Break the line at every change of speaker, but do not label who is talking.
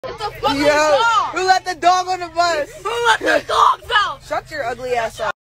It's a fucking
Yo,
dog.
who let the dog on the bus?
Who let the dogs out?
Shut your ugly ass up.